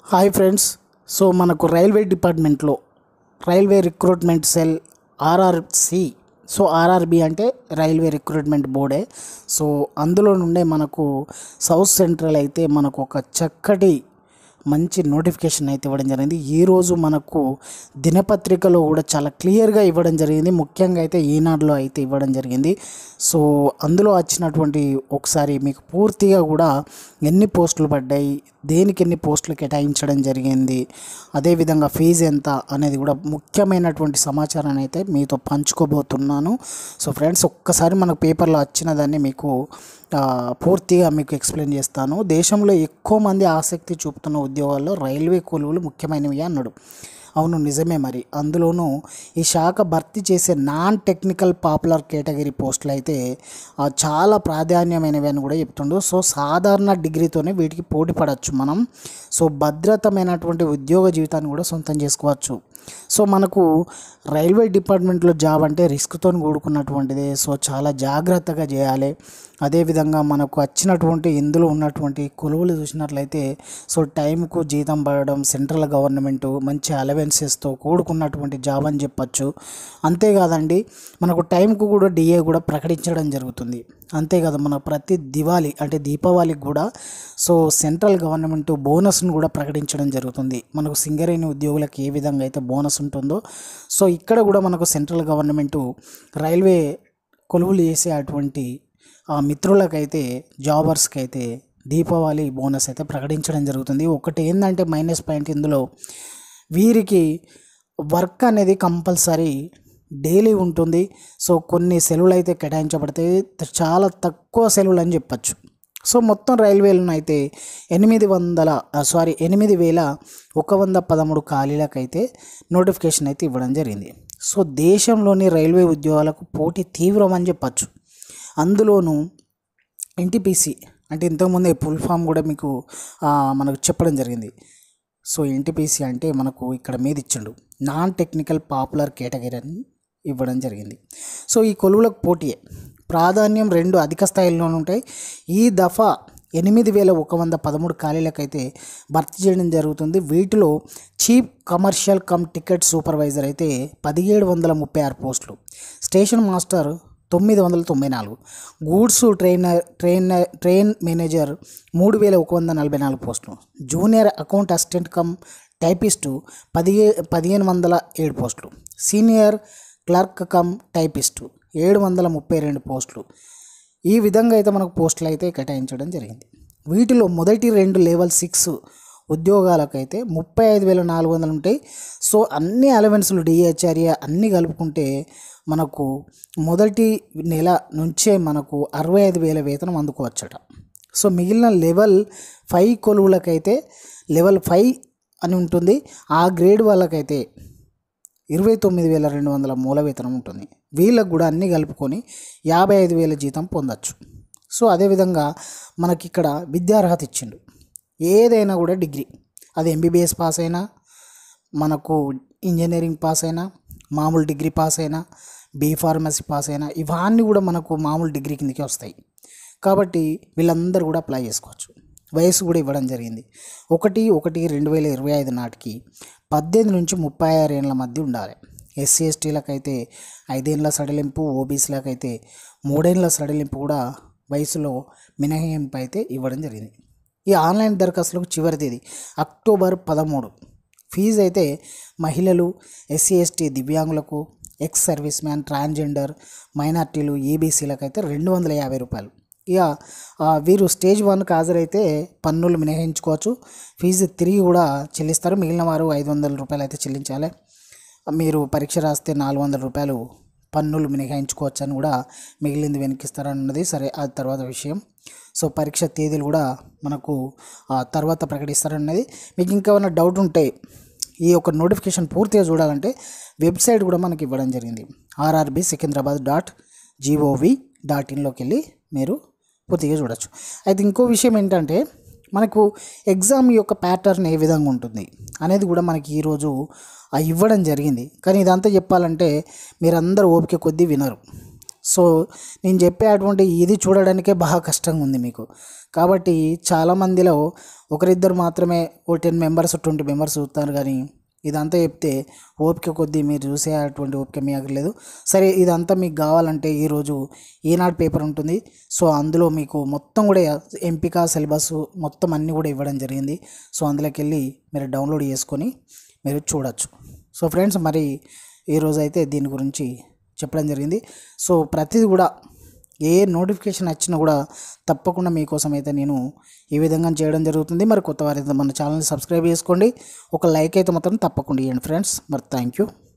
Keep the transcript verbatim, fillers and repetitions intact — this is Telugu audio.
Hi friends. సో మనకు రైల్వే డిపార్ట్మెంట్లో railway recruitment cell RRC, so RRB అంటే రైల్వే రిక్రూట్మెంట్ బోర్డే. సో అందులో నుండే మనకు సౌత్ సెంట్రల్ అయితే మనకు ఒక చక్కటి మంచి నోటిఫికేషన్ అయితే ఇవ్వడం జరిగింది. ఈరోజు మనకు దినపత్రికలో కూడా చాలా క్లియర్గా ఇవ్వడం జరిగింది. ముఖ్యంగా అయితే ఈనాడులో అయితే ఇవ్వడం జరిగింది. సో అందులో వచ్చినటువంటి ఒకసారి మీకు పూర్తిగా కూడా ఎన్ని పోస్టులు పడ్డాయి, దేనికి ఎన్ని పోస్టులు కేటాయించడం జరిగింది, అదేవిధంగా ఫీజు ఎంత అనేది కూడా ముఖ్యమైనటువంటి సమాచారాన్ని అయితే మీతో పంచుకోబోతున్నాను. సో ఫ్రెండ్స్, ఒక్కసారి మనకు పేపర్లో వచ్చిన దాన్ని మీకు పూర్తిగా మీకు ఎక్స్ప్లెయిన్ చేస్తాను. దేశంలో ఎక్కువ మంది ఆసక్తి చూపుతున్న ఉద్యోగాల్లో రైల్వే కొలువులు ముఖ్యమైనవి అన్నాడు. అవును, నిజమే. మరి అందులోనూ ఈ శాఖ భర్తీ చేసే నాన్ టెక్నికల్ పాపులర్ కేటగిరీ పోస్టులు అయితే చాలా ప్రాధాన్యమైనవి అని కూడా చెప్తుండు. సో సాధారణ డిగ్రీతోనే వీటికి పోటీ పడవచ్చు మనం. సో భద్రతమైనటువంటి ఉద్యోగ జీవితాన్ని కూడా సొంతం చేసుకోవచ్చు. సో మనకు రైల్వే డిపార్ట్మెంట్లో జాబ్ అంటే రిస్క్తో కూడుకున్నటువంటిది. సో చాలా జాగ్రత్తగా చేయాలి. అదేవిధంగా మనకు వచ్చినటువంటి ఇందులో ఉన్నటువంటి కొలువులు చూసినట్లయితే సో టైంకు జీతం పడడం, సెంట్రల్ గవర్నమెంట్ మంచి అలవెన్సెస్తో కూడుకున్నటువంటి జాబ్ అని చెప్పచ్చు. అంతేకాదండి, మనకు టైంకు కూడా డిఏ కూడా ప్రకటించడం జరుగుతుంది. అంతేకాదు, మన ప్రతి దివాళీ అంటే దీపావళికి కూడా సో సెంట్రల్ గవర్నమెంట్ బోనస్ను కూడా ప్రకటించడం జరుగుతుంది. మనకు సింగరేణి ఉద్యోగులకు ఏ విధంగా అయితే బోనస్ ఉంటుందో సో ఇక్కడ కూడా మనకు సెంట్రల్ గవర్నమెంట్ రైల్వే కొలువులు చేసే అటువంటి ఆ మిత్రులకైతే, జాబర్స్కి అయితే దీపావళి బోనస్ అయితే ప్రకటించడం జరుగుతుంది. ఒకటి ఏంటంటే మైనస్ పాయింట్ ఇందులో, వీరికి వర్క్ అనేది కంపల్సరీ డైలీ ఉంటుంది. సో కొన్ని సెలవులు అయితే కేటాయించబడతాయి, చాలా తక్కువ సెలవులు అని చెప్పచ్చు. సో మొత్తం రైల్వేలను అయితే ఎనిమిది వందల సారీ ఎనిమిది వేల ఒక వంద పదమూడు ఖాళీలకైతే నోటిఫికేషన్ అయితే ఇవ్వడం జరిగింది. సో దేశంలోని రైల్వే ఉద్యోగాలకు పోటీ తీవ్రం అని చెప్పచ్చు. అందులోనూ ఎన్టీపీసీ అంటే ఇంతకుముందే ఫుల్ ఫామ్ కూడా మీకు మనకు చెప్పడం జరిగింది. సో ఎన్టీపీసీ అంటే మనకు ఇక్కడ మీద ఇచ్చిండు నాన్ టెక్నికల్ పాపులర్ కేటగిరీ అని ఇవ్వడం జరిగింది. సో ఈ కొలువులకు పోటీయే ప్రాధాన్యం రెండు అధిక స్థాయిలోనే ఉంటాయి. ఈ దఫా ఎనిమిది వేల ఒక వంద పదమూడు ఖాళీలకైతే భర్తీ చేయడం జరుగుతుంది. వీటిలో chief commercial cum ticket supervisor అయితే పదిహేడు వందల ముప్పై ఆరు పోస్టులు, స్టేషన్ మాస్టర్ తొమ్మిది వందల తొంభై నాలుగు, goods trainer train train manager మూడు వేల ఒక వంద నలభై నాలుగు పోస్టులు, junior account assistant cum typist పదిహే పదిహేను వందల ఏడు పోస్టులు, సీనియర్ క్లర్క్ కమ్ టైపిస్టు ఏడు వందల ముప్పై రెండు పోస్టులు. ఈ విధంగా అయితే మనకు పోస్టులు అయితే కేటాయించడం జరిగింది. వీటిలో మొదటి రెండు లెవెల్ సిక్స్ ఉద్యోగాలకైతే ముప్పై ఐదు వేల నాలుగు వందలు ఉంటాయి. సో అన్ని అలవెన్స్లు డిహెచ్ఆర్ఏ అన్నీ కలుపుకుంటే మనకు మొదటి నెల నుంచే మనకు అరవై ఐదు వేల వేతనం అందుకోవచ్చట. సో మిగిలిన లెవెల్ ఫైవ్ కొలువులకైతే లెవెల్ ఫైవ్ అని ఉంటుంది. ఆ గ్రేడ్ వాళ్ళకైతే ఇరవై తొమ్మిది వేల రెండు వందల మూల వేతనం ఉంటుంది. వీళ్ళకు కూడా అన్నీ కలుపుకొని యాభై ఐదు వేల జీతం పొందవచ్చు. సో అదేవిధంగా మనకి ఇక్కడ విద్యార్హత ఇచ్చిండు. ఏదైనా కూడా డిగ్రీ, అది ఎంబీబీఎస్ పాస్ అయినా, మనకు ఇంజనీరింగ్ పాస్ అయినా, మామూలు డిగ్రీ పాస్ అయినా, బీ ఫార్మసీ పాస్ అయినా, ఇవన్నీ కూడా మనకు మామూలు డిగ్రీ కిందకే వస్తాయి. కాబట్టి వీళ్ళందరూ కూడా అప్లై చేసుకోవచ్చు. వయసు కూడా ఇవ్వడం జరిగింది. ఒకటి ఒకటి రెండు వేల ఇరవై ఐదు నాటికి పద్దెనిమిది నుంచి ముప్పై ఆరు ఏళ్ళ మధ్య ఉండాలి. ఎస్సీ ఎస్టీలకైతే ఐదేళ్ళ సడలింపు, ఓబీసీలకైతే మూడేళ్ళ సడలింపు కూడా వయసులో మినహాయింపు అయితే ఇవ్వడం జరిగింది. ఈ ఆన్లైన్ దరఖాస్తులకు చివరి తేదీ అక్టోబర్ పదమూడు. ఫీజు అయితే మహిళలు, ఎస్సీ ఎస్టీ దివ్యాంగులకు, ఎక్స్ సర్వీస్ మ్యాన్, ట్రాన్స్జెండర్, మైనార్టీలు, ఈబీసీలకు అయితే రెండు వందల యాభై రూపాయలు. ఇక వీరు స్టేజ్ వన్కి హాజరైతే పన్నులు మినహాయించుకోవచ్చు. ఫీజు తిరిగి కూడా చెల్లిస్తారు. మిగిలిన వారు ఐదు వందల రూపాయలు అయితే చెల్లించాలి. మీరు పరీక్ష రాస్తే నాలుగు వందల రూపాయలు పన్నులు మినహాయించుకోవచ్చు అని కూడా మిగిలింది వెనకిస్తారన్నది సరే, అది తర్వాత విషయం. సో పరీక్ష తేదీలు కూడా మనకు తర్వాత ప్రకటిస్తారన్నది. మీకు ఇంకా ఏమైనా డౌట్ ఉంటే ఈ యొక్క నోటిఫికేషన్ పూర్తిగా చూడాలంటే వెబ్సైట్ కూడా మనకి ఇవ్వడం జరిగింది. RRB Secunderabad dot G O V dot ఇన్లోకి వెళ్ళి మీరు పూర్తిగా చూడొచ్చు. అయితే ఇంకో విషయం ఏంటంటే మనకు ఎగ్జామ్ యొక్క ప్యాటర్న్ ఏ విధంగా ఉంటుంది అనేది కూడా మనకి ఈరోజు ఇవ్వడం జరిగింది. కానీ ఇదంతా చెప్పాలంటే మీరందరూ ఓపిక కొద్దీ వినరు. సో నేను చెప్పే అటువంటి ఇది చూడడానికే బాగా కష్టంగా ఉంది మీకు. కాబట్టి చాలామందిలో ఒకరిద్దరు మాత్రమే ఓ టెన్ మెంబర్స్ ట్వంటీ మెంబర్స్ చూస్తారు, కానీ ఇదంతా చెప్తే ఓపిక కొద్దీ మీరు చూసే అటువంటి ఓపిక మీ దగ్గర లేదు. సరే, ఇదంతా మీకు కావాలంటే ఈరోజు ఈనాడు పేపర్ ఉంటుంది. సో అందులో మీకు మొత్తం కూడా ఎంపిక సిలబస్ మొత్తం అన్నీ కూడా ఇవ్వడం జరిగింది. సో అందులోకి వెళ్ళి మీరు డౌన్లోడ్ చేసుకొని మీరు చూడొచ్చు. సో ఫ్రెండ్స్, మరి ఈరోజు అయితే దీని గురించి చెప్పడం జరిగింది. సో ప్రతిదీ కూడా ఏ నోటిఫికేషన్ వచ్చినా కూడా తప్పకుండా మీకోసం అయితే నేను ఈ విధంగా చేయడం జరుగుతుంది. మరి కొత్త వారైతే మన ఛానల్ని సబ్స్క్రైబ్ చేసుకోండి, ఒక లైక్ అయితే మాత్రం తప్పకుండా ఇవ్వండి ఫ్రెండ్స్. మరి థ్యాంక్ యూ.